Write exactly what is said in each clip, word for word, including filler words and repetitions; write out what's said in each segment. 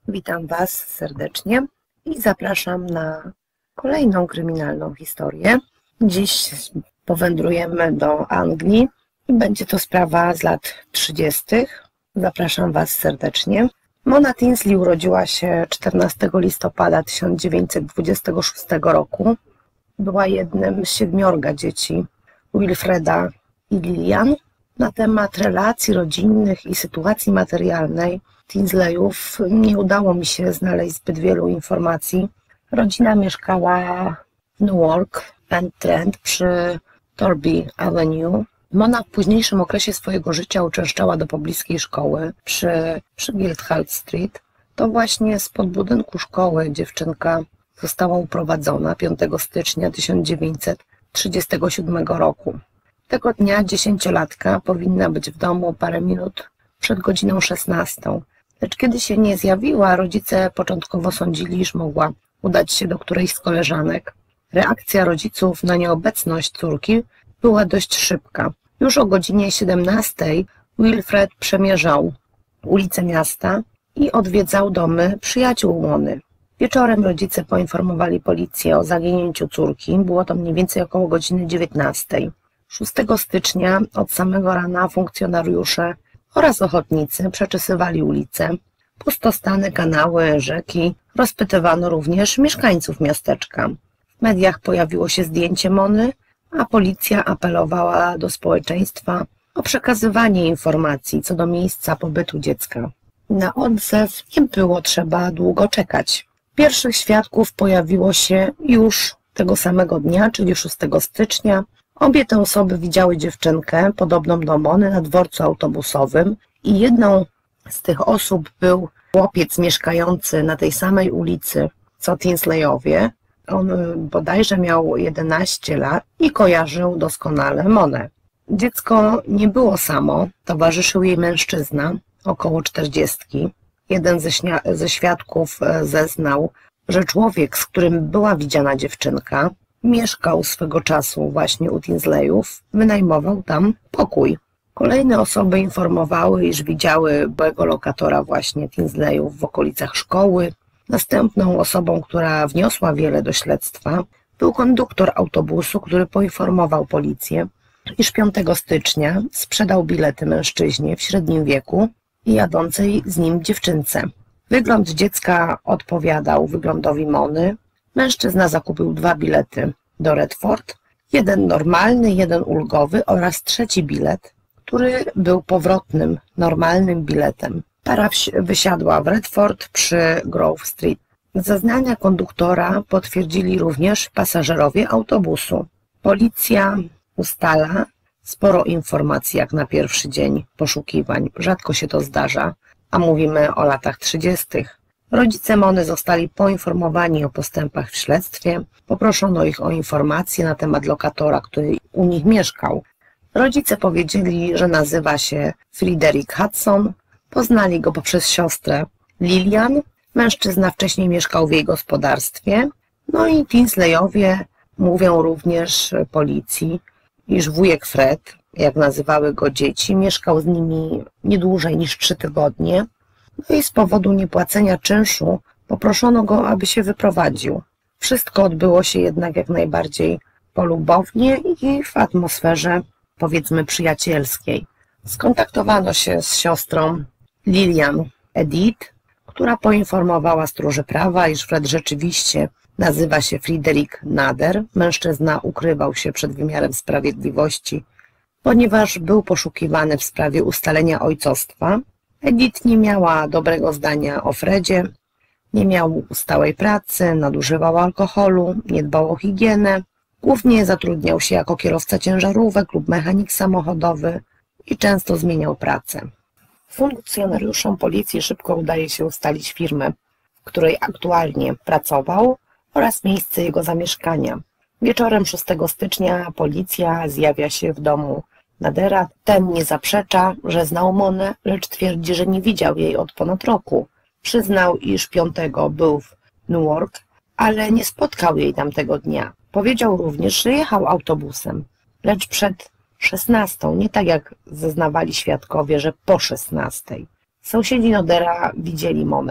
Witam Was serdecznie i zapraszam na kolejną kryminalną historię. Dziś powędrujemy do Anglii i będzie to sprawa z lat trzydziestych. Zapraszam Was serdecznie. Mona Tinsley urodziła się czternastego listopada tysiąc dziewięćset dwudziestego szóstego roku. Była jednym z siedmiorga dzieci Wilfreda i Lilian. Na temat relacji rodzinnych i sytuacji materialnej Tinsleyów nie udało mi się znaleźć zbyt wielu informacji. Rodzina mieszkała w Newark and Trent przy Torby Avenue. Mona w późniejszym okresie swojego życia uczęszczała do pobliskiej szkoły przy, przy Guildhall Street. To właśnie spod budynku szkoły dziewczynka została uprowadzona piątego stycznia tysiąc dziewięćset trzydziestego siódmego roku. Tego dnia dziesięciolatka powinna być w domu parę minut przed godziną szesnastą. Lecz kiedy się nie zjawiła, rodzice początkowo sądzili, iż mogła udać się do którejś z koleżanek. Reakcja rodziców na nieobecność córki była dość szybka. Już o godzinie siedemnastej Wilfred przemierzał ulice miasta i odwiedzał domy przyjaciół Mony. Wieczorem rodzice poinformowali policję o zaginięciu córki. Było to mniej więcej około godziny dziewiętnastej. szóstego stycznia od samego rana funkcjonariusze oraz ochotnicy przeczesywali ulice, pustostany, kanały, rzeki. Rozpytywano również mieszkańców miasteczka. W mediach pojawiło się zdjęcie Mony, a policja apelowała do społeczeństwa o przekazywanie informacji co do miejsca pobytu dziecka. Na odzew nie było trzeba długo czekać. Pierwszych świadków pojawiło się już tego samego dnia, czyli szóstego stycznia. Obie te osoby widziały dziewczynkę podobną do Mony na dworcu autobusowym i jedną z tych osób był chłopiec mieszkający na tej samej ulicy co Tinsleyowie. On bodajże miał jedenaście lat i kojarzył doskonale Monę. Dziecko nie było samo, towarzyszył jej mężczyzna, około czterdziestki. Jeden ze, ze świadków zeznał, że człowiek, z którym była widziana dziewczynka, mieszkał swego czasu właśnie u Tinsleyów, wynajmował tam pokój. Kolejne osoby informowały, iż widziały byłego lokatora właśnie Tinsleyów w okolicach szkoły. Następną osobą, która wniosła wiele do śledztwa, był konduktor autobusu, który poinformował policję, iż piątego stycznia sprzedał bilety mężczyźnie w średnim wieku i jadącej z nim dziewczynce. Wygląd dziecka odpowiadał wyglądowi Mony. Mężczyzna zakupił dwa bilety do Redford, jeden normalny, jeden ulgowy oraz trzeci bilet, który był powrotnym, normalnym biletem. Para wysiadła w Redford przy Grove Street. Zeznania konduktora potwierdzili również pasażerowie autobusu. Policja ustala sporo informacji jak na pierwszy dzień poszukiwań. Rzadko się to zdarza, a mówimy o latach trzydziestych. Rodzice Mony zostali poinformowani o postępach w śledztwie. Poproszono ich o informacje na temat lokatora, który u nich mieszkał. Rodzice powiedzieli, że nazywa się Frederick Hudson. Poznali go poprzez siostrę Lilian. Mężczyzna wcześniej mieszkał w jej gospodarstwie. No i Tinsleyowie mówią również policji, iż wujek Fred, jak nazywały go dzieci, mieszkał z nimi nie dłużej niż trzy tygodnie. No i z powodu niepłacenia czynszu poproszono go, aby się wyprowadził. Wszystko odbyło się jednak jak najbardziej polubownie i w atmosferze, powiedzmy, przyjacielskiej. Skontaktowano się z siostrą Lilian Edith, która poinformowała stróży prawa, iż Fred rzeczywiście nazywa się Frederick Nader. Mężczyzna ukrywał się przed wymiarem sprawiedliwości, ponieważ był poszukiwany w sprawie ustalenia ojcostwa. Edith nie miała dobrego zdania o Fredzie, nie miał stałej pracy, nadużywał alkoholu, nie dbał o higienę, głównie zatrudniał się jako kierowca ciężarówek lub mechanik samochodowy i często zmieniał pracę. Funkcjonariuszom policji szybko udaje się ustalić firmę, w której aktualnie pracował oraz miejsce jego zamieszkania. Wieczorem szóstego stycznia policja zjawia się w domu Nadera. Ten nie zaprzecza, że znał Monę, lecz twierdzi, że nie widział jej od ponad roku. Przyznał, iż piątego był w Newark, ale nie spotkał jej tamtego dnia. Powiedział również, że jechał autobusem, lecz przed szesnastą, nie tak jak zeznawali świadkowie, że po szesnastej. Sąsiedzi Nodera widzieli Monę.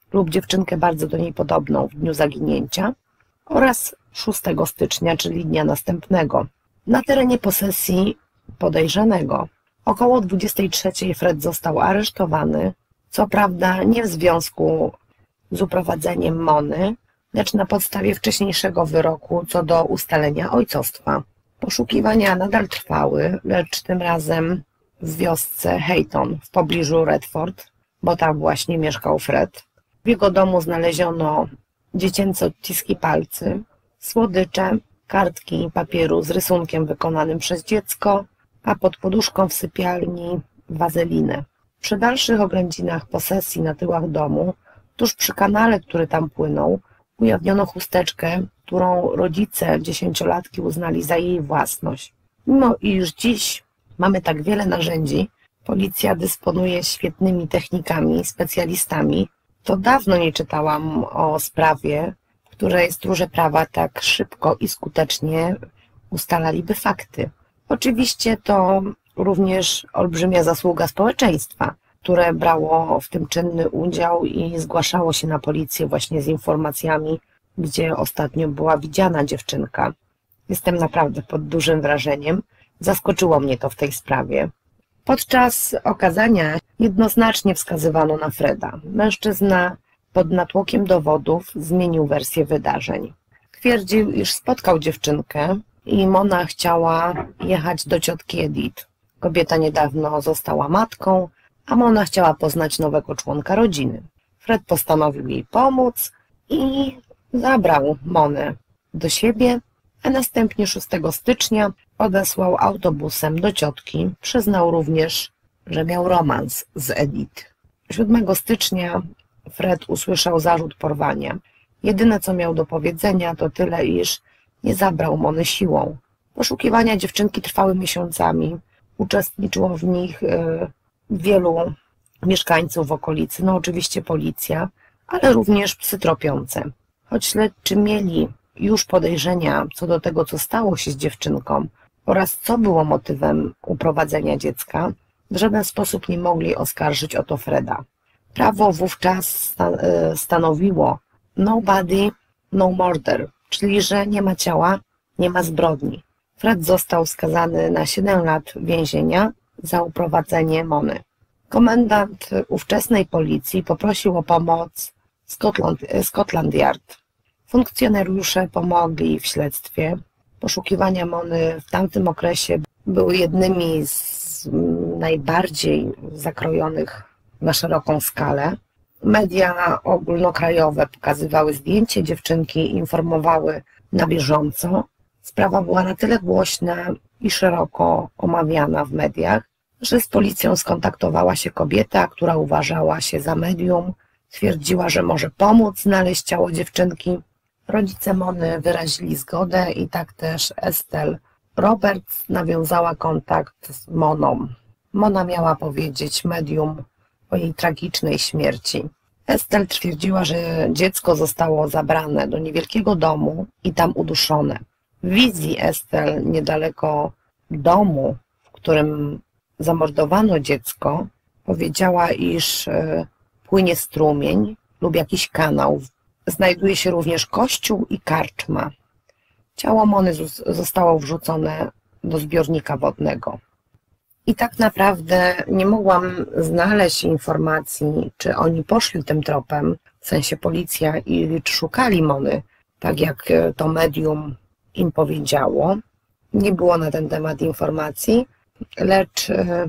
lub dziewczynkę bardzo do niej podobną w dniu zaginięcia oraz szóstego stycznia, czyli dnia następnego, na terenie posesji podejrzanego. Około dwudziestej trzeciej Fred został aresztowany, co prawda nie w związku z uprowadzeniem Mony, lecz na podstawie wcześniejszego wyroku co do ustalenia ojcostwa. Poszukiwania nadal trwały, lecz tym razem w wiosce Hayton w pobliżu Redford, bo tam właśnie mieszkał Fred. W jego domu znaleziono dziecięce odciski palcy, słodycze, kartki papieru z rysunkiem wykonanym przez dziecko, a pod poduszką w sypialni wazelinę. Przy dalszych oględzinach posesji na tyłach domu, tuż przy kanale, który tam płynął, ujawniono chusteczkę, którą rodzice dziesięciolatki uznali za jej własność. Mimo iż dziś mamy tak wiele narzędzi, policja dysponuje świetnymi technikami, specjalistami, to dawno nie czytałam o sprawie, w której stróże prawa tak szybko i skutecznie ustalaliby fakty. Oczywiście to również olbrzymia zasługa społeczeństwa, które brało w tym czynny udział i zgłaszało się na policję właśnie z informacjami, gdzie ostatnio była widziana dziewczynka. Jestem naprawdę pod dużym wrażeniem. Zaskoczyło mnie to w tej sprawie. Podczas okazania jednoznacznie wskazywano na Freda. Mężczyzna pod natłokiem dowodów zmienił wersję wydarzeń. Twierdził, iż spotkał dziewczynkę i Mona chciała jechać do ciotki Edith. Kobieta niedawno została matką, a Mona chciała poznać nowego członka rodziny. Fred postanowił jej pomóc i zabrał Monę do siebie, a następnie szóstego stycznia odesłał autobusem do ciotki. Przyznał również, że miał romans z Edith. siódmego stycznia Fred usłyszał zarzut porwania. Jedyne, co miał do powiedzenia, to tyle, iż nie zabrał Mony siłą. Poszukiwania dziewczynki trwały miesiącami. Uczestniczyło w nich wielu mieszkańców w okolicy, no oczywiście policja, ale również psy tropiące. Choć śledczy mieli już podejrzenia co do tego, co stało się z dziewczynką oraz co było motywem uprowadzenia dziecka, w żaden sposób nie mogli oskarżyć o to Freda. Prawo wówczas stanowiło no body, no murder, czyli że nie ma ciała, nie ma zbrodni. Fred został skazany na siedem lat więzienia za uprowadzenie Mony. Komendant ówczesnej policji poprosił o pomoc Scotland, Scotland Yard. Funkcjonariusze pomogli w śledztwie. Poszukiwania Mony w tamtym okresie były jednymi z najbardziej zakrojonych na szeroką skalę. Media ogólnokrajowe pokazywały zdjęcie dziewczynki i informowały na bieżąco. Sprawa była na tyle głośna i szeroko omawiana w mediach, że z policją skontaktowała się kobieta, która uważała się za medium. Twierdziła, że może pomóc znaleźć ciało dziewczynki. Rodzice Mony wyrazili zgodę i tak też Estelle Roberts nawiązała kontakt z Moną. Mona miała powiedzieć medium o jej tragicznej śmierci. Estelle twierdziła, że dziecko zostało zabrane do niewielkiego domu i tam uduszone. W wizji Estelle niedaleko domu, w którym zamordowano dziecko, powiedziała, iż płynie strumień lub jakiś kanał. Znajduje się również kościół i karczma. Ciało Mony zostało wrzucone do zbiornika wodnego. I tak naprawdę nie mogłam znaleźć informacji, czy oni poszli tym tropem, w sensie policja, i czy szukali Mony, tak jak to medium im powiedziało. Nie było na ten temat informacji, lecz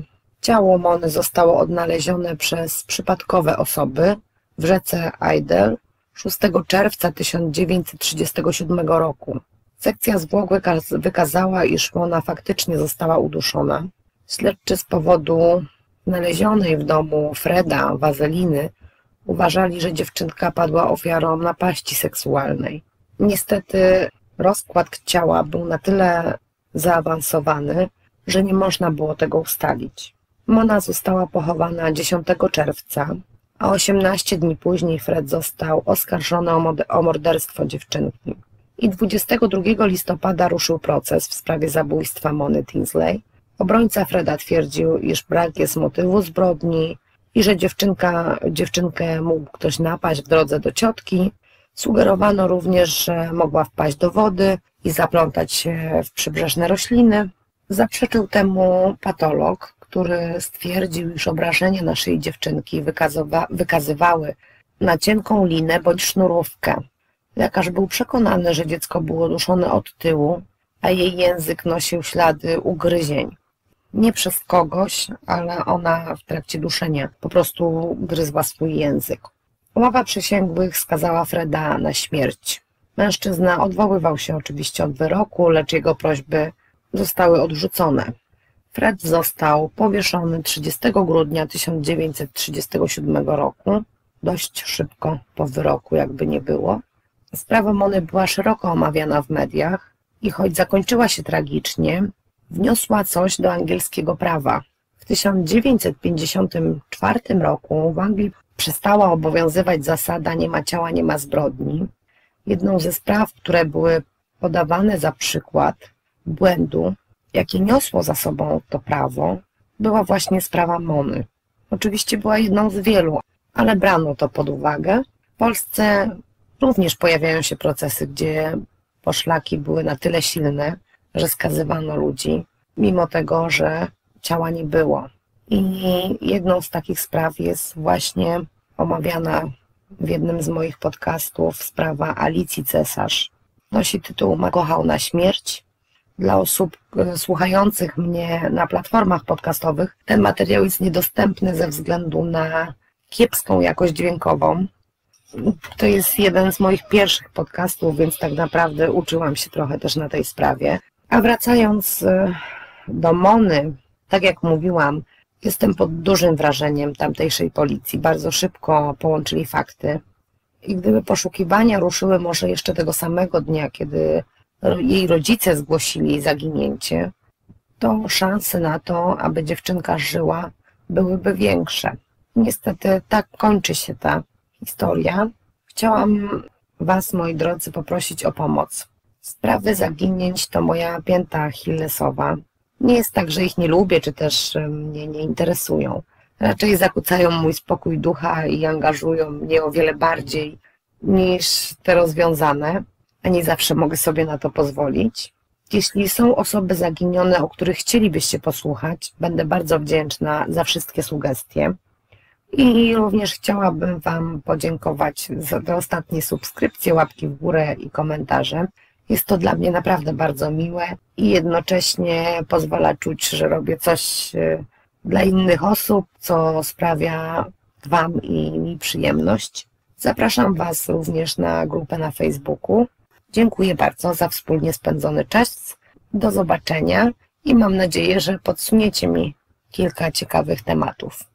ciało Mony zostało odnalezione przez przypadkowe osoby w rzece Idle szóstego czerwca tysiąc dziewięćset trzydziestego siódmego roku. Sekcja zwłok wykazała, iż Mona faktycznie została uduszona. Śledczy z powodu znalezionej w domu Freda wazeliny uważali, że dziewczynka padła ofiarą napaści seksualnej. Niestety rozkład ciała był na tyle zaawansowany, że nie można było tego ustalić. Mona została pochowana dziesiątego czerwca, a osiemnaście dni później Fred został oskarżony o morderstwo dziewczynki. I dwudziestego drugiego listopada ruszył proces w sprawie zabójstwa Mony Tinsley. Obrońca Freda twierdził, iż brak jest motywu zbrodni i że dziewczynka, dziewczynkę mógł ktoś napaść w drodze do ciotki. Sugerowano również, że mogła wpaść do wody i zaplątać się w przybrzeżne rośliny. Zaprzeczył temu patolog, który stwierdził, iż obrażenia na szyi dziewczynki wykazywa, wykazywały na cienką linę bądź sznurówkę. Lekarz był przekonany, że dziecko było duszone od tyłu, a jej język nosił ślady ugryzień. Nie przez kogoś, ale ona w trakcie duszenia po prostu gryzła swój język. Ława przysięgłych skazała Freda na śmierć. Mężczyzna odwoływał się oczywiście od wyroku, lecz jego prośby zostały odrzucone. Fred został powieszony trzydziestego grudnia tysiąc dziewięćset trzydziestego siódmego roku, dość szybko po wyroku, jakby nie było. Sprawa Mony była szeroko omawiana w mediach i choć zakończyła się tragicznie, wniosła coś do angielskiego prawa. W tysiąc dziewięćset pięćdziesiątym czwartym roku w Anglii przestała obowiązywać zasada nie ma ciała, nie ma zbrodni. Jedną ze spraw, które były podawane za przykład błędu, jakie niosło za sobą to prawo, była właśnie sprawa Mony. Oczywiście była jedną z wielu, ale brano to pod uwagę. W Polsce również pojawiają się procesy, gdzie poszlaki były na tyle silne, że skazywano ludzi, mimo tego, że ciała nie było. I jedną z takich spraw jest właśnie omawiana w jednym z moich podcastów sprawa Alicji Cesarz. Nosi tytuł "Kochał na śmierć". Dla osób słuchających mnie na platformach podcastowych ten materiał jest niedostępny ze względu na kiepską jakość dźwiękową. To jest jeden z moich pierwszych podcastów, więc tak naprawdę uczyłam się trochę też na tej sprawie. A wracając do Mony, tak jak mówiłam, jestem pod dużym wrażeniem tamtejszej policji. Bardzo szybko połączyli fakty. I gdyby poszukiwania ruszyły może jeszcze tego samego dnia, kiedy jej rodzice zgłosili zaginięcie, to szanse na to, aby dziewczynka żyła, byłyby większe. Niestety tak kończy się ta historia. Chciałam Was, moi drodzy, poprosić o pomoc. Sprawy zaginięć to moja pięta achillesowa. Nie jest tak, że ich nie lubię, czy też mnie nie interesują. Raczej zakłócają mój spokój ducha i angażują mnie o wiele bardziej niż te rozwiązane, a nie zawsze mogę sobie na to pozwolić. Jeśli są osoby zaginione, o których chcielibyście posłuchać, będę bardzo wdzięczna za wszystkie sugestie. I również chciałabym Wam podziękować za te ostatnie subskrypcje, łapki w górę i komentarze. Jest to dla mnie naprawdę bardzo miłe i jednocześnie pozwala czuć, że robię coś dla innych osób, co sprawia Wam i mi przyjemność. Zapraszam Was również na grupę na Facebooku. Dziękuję bardzo za wspólnie spędzony czas. Do zobaczenia i mam nadzieję, że podsuniecie mi kilka ciekawych tematów.